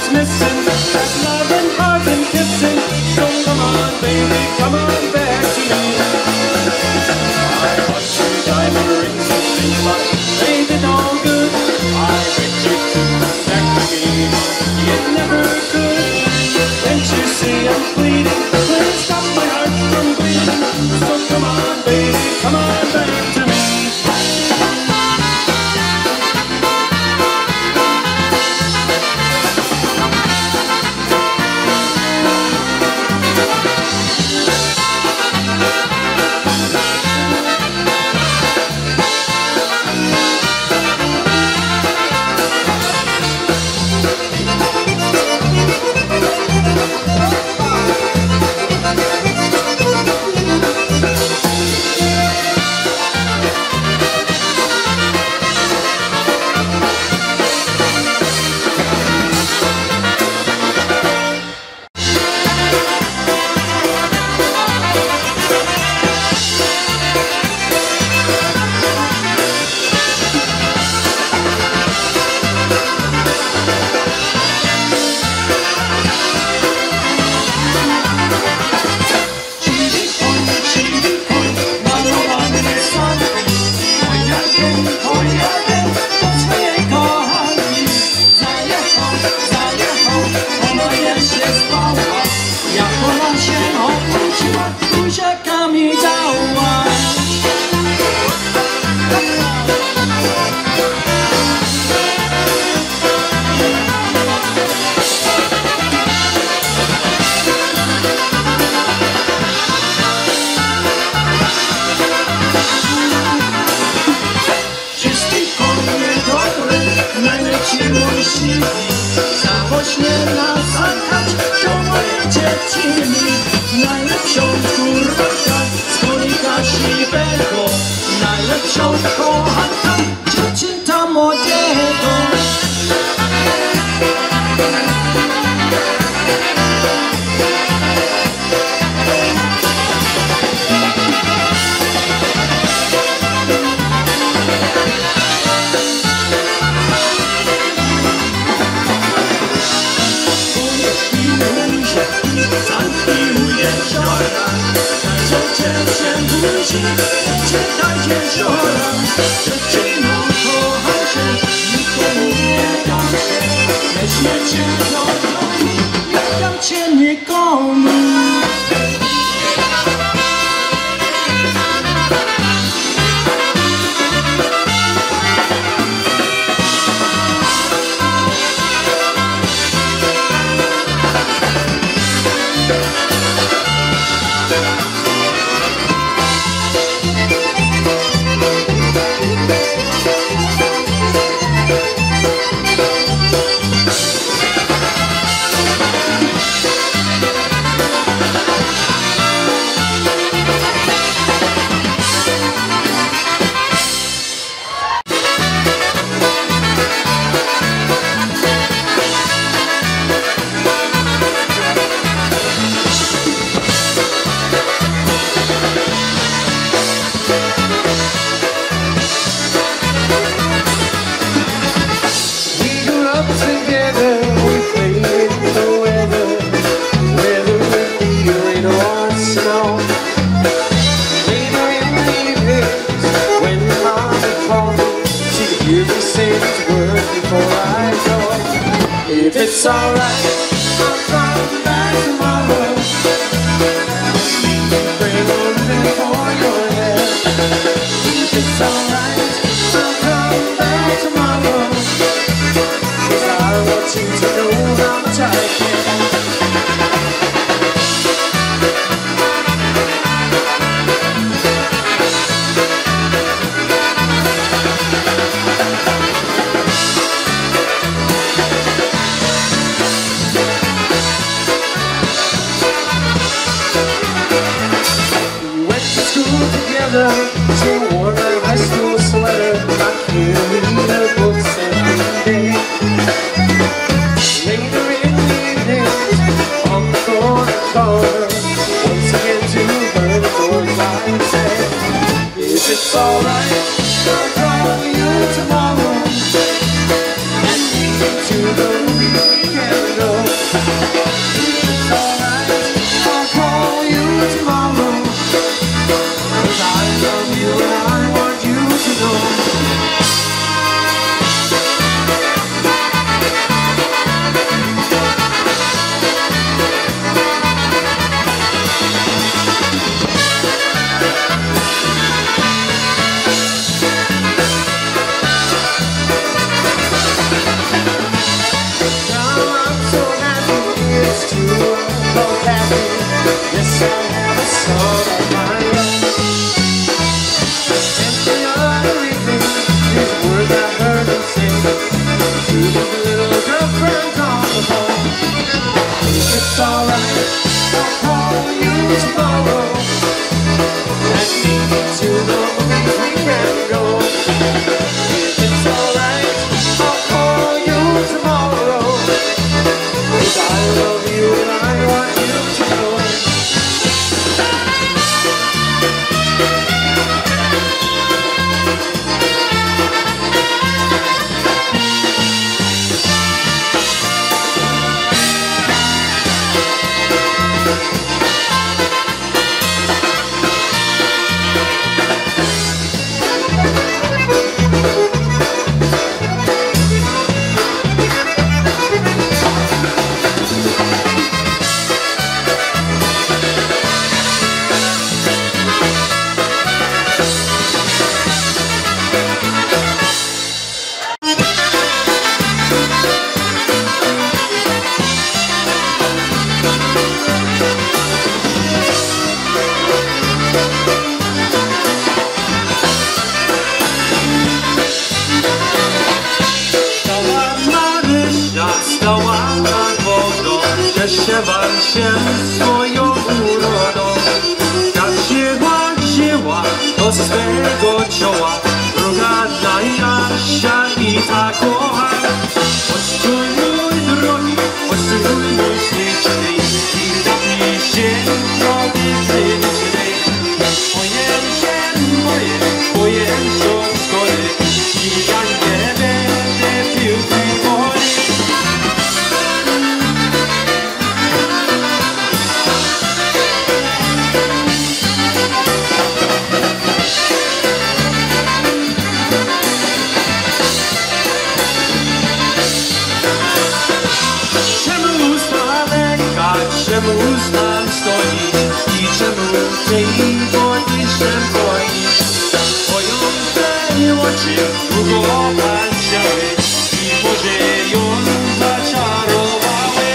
what's missing. That loving, hugging, kissing. So come on, baby, come on back to me. I bought you diamond rings and things, but they did no good. I bet you to back to me. You never could. Can't you see I'm bleeding? Please stop my heart from bleeding. So come on, baby, come on back to me. It's alright, I'll come back tomorrow. Bring a ribbon for your hair. It's alright, I'll come back tomorrow. 'Cause I want you to know how much I care. She wore a high school sweater, I carried her books every day. Later in the evening, on the corner, once again to her the doors I say, if it's alright, I'll call you tomorrow, and lead you to the weekend. nad wodą, cieszyła się swoją urodą. Jak wzięła do swego cioła, druga dla Jasia i ta kocha. Chodź tu mój drogi, chodź tu mój śliczny, i napij się drogi śliczny. Pojem się z góry, i ja nie będę pił tej wody. Czemu ustan stoi i czemu tej wody się boi? Moją te oczy długo patrzyły i Boże ją zaczarowały.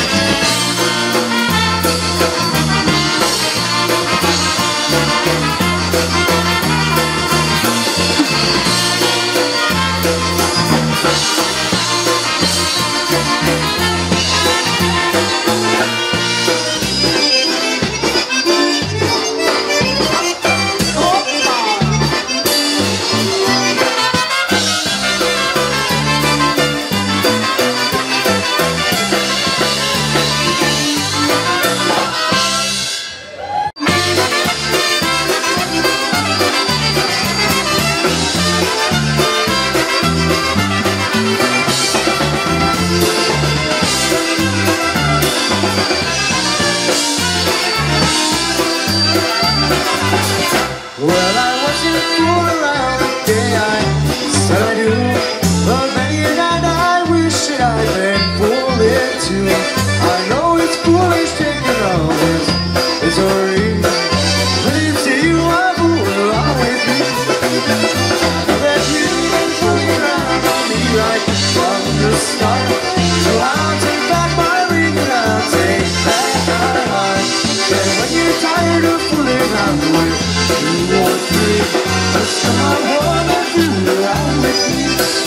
Well, I wasn't fooling around the day I said I do, but many a night I wish that I'd been fooling too. I know it's foolish taking all this misery, but it's you I fool around with me. That you've been fooling around on me right from the start, so I'll take back my ring and I'll take back my heart. And when you're tired of fooling around with 2 or 3, just come on home and fool around with me.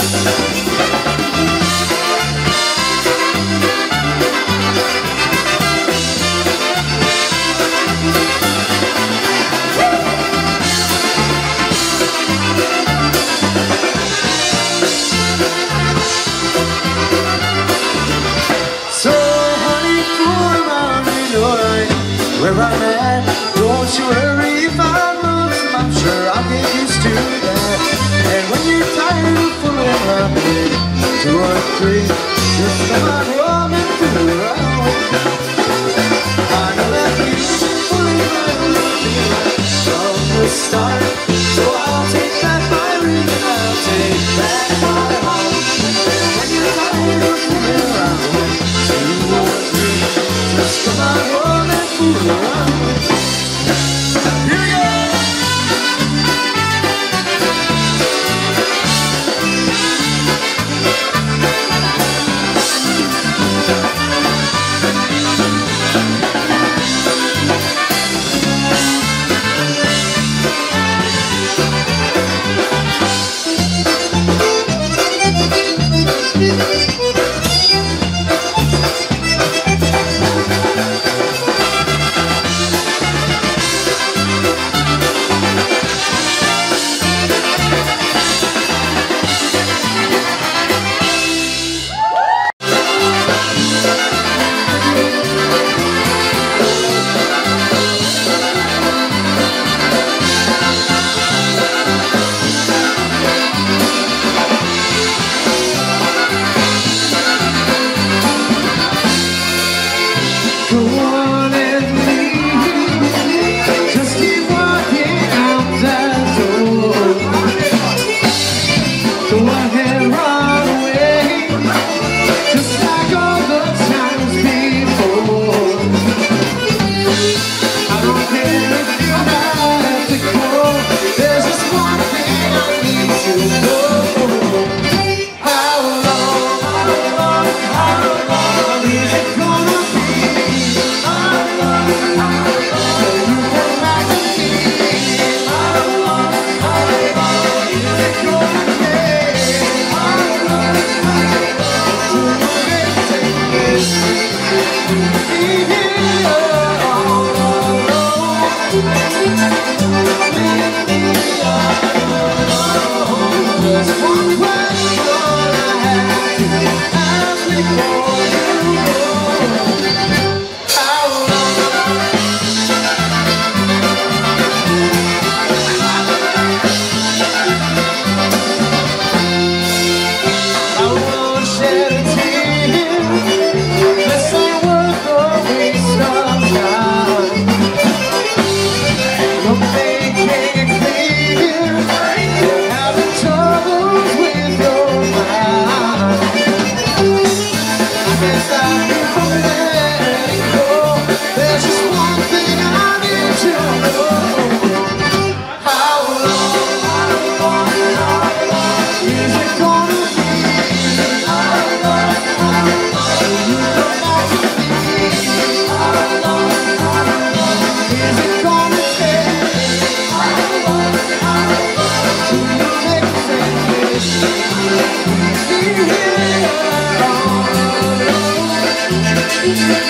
So honey, fool around me, know right where I'm at. Don't you worry if I'm lonesome, I'm sure I'll get used to that. And when you're tired of fooling around with 2 or 3, just come on home and fool around with me. I know that you've been fooling around with me right from the start, so I'll take back my ring and I'll take back my heart. And when you're tired of fooling around with 2 or 3, just come on home and fool around with me. Here we go! Just one question I have to ask before you go. How long I won't shed a tear. This ain't worth the waste of time. You're making it clear you're having troubles with your mind. I can't stop you from letting go. There's just one thing I need to know. How long is it gonna be? Till you come back to me? Is it gonna take till you make a sense? Be here all alone.